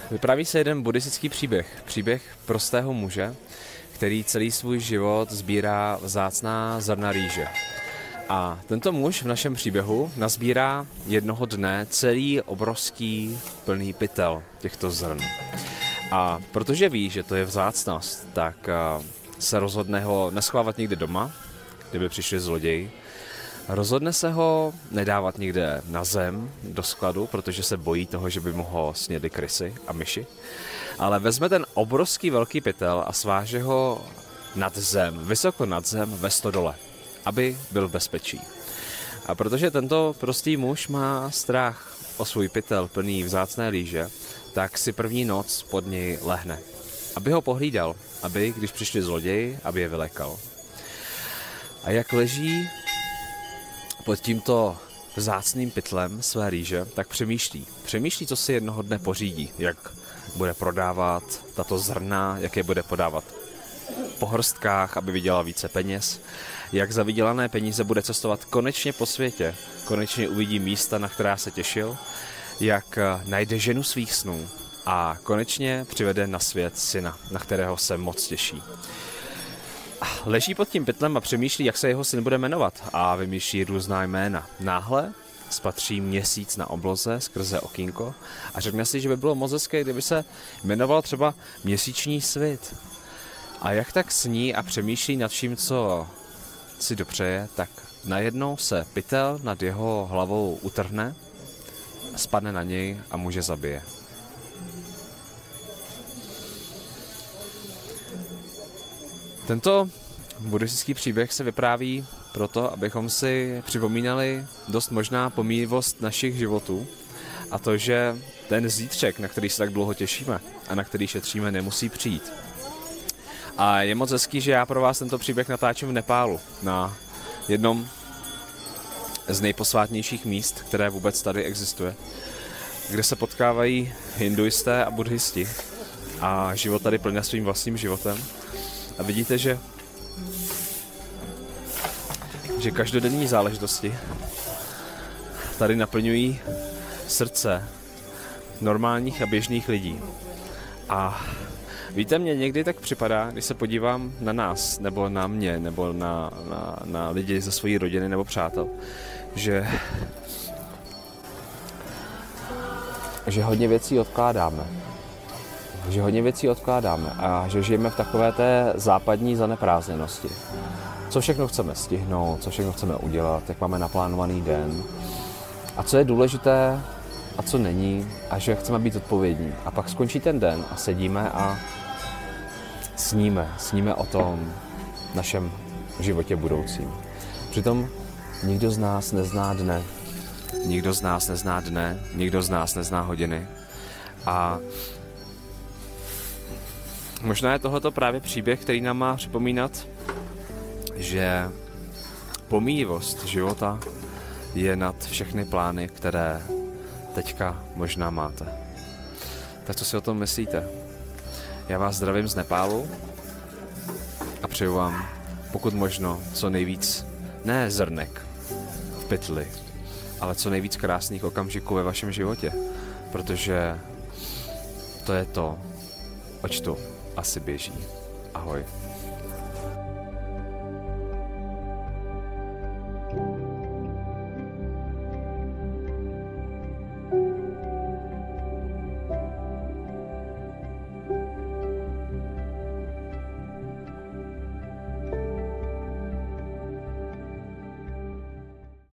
Vypráví se jeden buddhistický příběh. Příběh prostého muže, který celý svůj život sbírá vzácná zrna rýže. A tento muž v našem příběhu nazbírá jednoho dne celý obrovský plný pytel těchto zrn. A protože ví, že to je vzácnost, tak se rozhodne ho neschovávat někde doma, kdyby přišli zloději. Rozhodne se ho nedávat někde na zem do skladu, protože se bojí toho, že by mu ho snědly krysy a myši. Ale vezme ten obrovský velký pytel a sváže ho nad zem, vysoko nad zem ve stodole, aby byl v bezpečí. A protože tento prostý muž má strach o svůj pytel plný vzácné rýže, tak si první noc pod něj lehne, aby ho pohlídal, aby, když přišli zloději, aby je vylekal. A jak leží pod tímto vzácným pytlem své rýže, tak přemýšlí. Přemýšlí, co si jednoho dne pořídí, jak bude prodávat tato zrna, jak je bude podávat po hrstkách, aby vydělal více peněz, jak za vydělané peníze bude cestovat konečně po světě, konečně uvidí místa, na která se těšil, jak najde ženu svých snů a konečně přivede na svět syna, na kterého se moc těší. Leží pod tím pytlem a přemýšlí, jak se jeho syn bude jmenovat a vymýšlí různá jména. Náhle spatří měsíc na obloze skrze okýnko a řekne si, že by bylo moc hezké, kdyby se jmenoval třeba Měsíční svit. A jak tak sní a přemýšlí nad vším, co si dopřeje, tak najednou se pytel nad jeho hlavou utrhne, spadne na něj a muže zabije. Tento buddhistický příběh se vypráví proto, abychom si připomínali dost možná pomíjivost našich životů a to, že ten zítřek, na který se tak dlouho těšíme a na který šetříme, nemusí přijít. A je moc hezký, že já pro vás tento příběh natáčím v Nepálu, na jednom z nejposvátnějších míst, které vůbec tady existuje, kde se potkávají hinduisté a buddhisti a život tady plně svým vlastním životem. A vidíte, že každodenní záležitosti tady naplňují srdce normálních a běžných lidí. A víte, mně někdy tak připadá, když se podívám na nás, nebo na mě, nebo na lidi ze své rodiny nebo přátel, že hodně věcí odkládáme. A že žijeme v takové té západní zaneprázdněnosti. Co všechno chceme stihnout, co všechno chceme udělat, jak máme naplánovaný den a co je důležité a co není a že chceme být odpovědní. A pak skončí ten den a sedíme a sníme o tom našem životě budoucím. Přitom nikdo z nás nezná dne, nikdo z nás nezná hodiny a možná je tohleto právě příběh, který nám má připomínat, že pomíjivost života je nad všechny plány, které teďka možná máte. Tak co si o tom myslíte? Já vás zdravím z Nepálu a přeju vám pokud možno co nejvíc, ne zrnek v pytli, ale co nejvíc krásných okamžiků ve vašem životě, protože to je to, oč tu asi běží. Ahoj.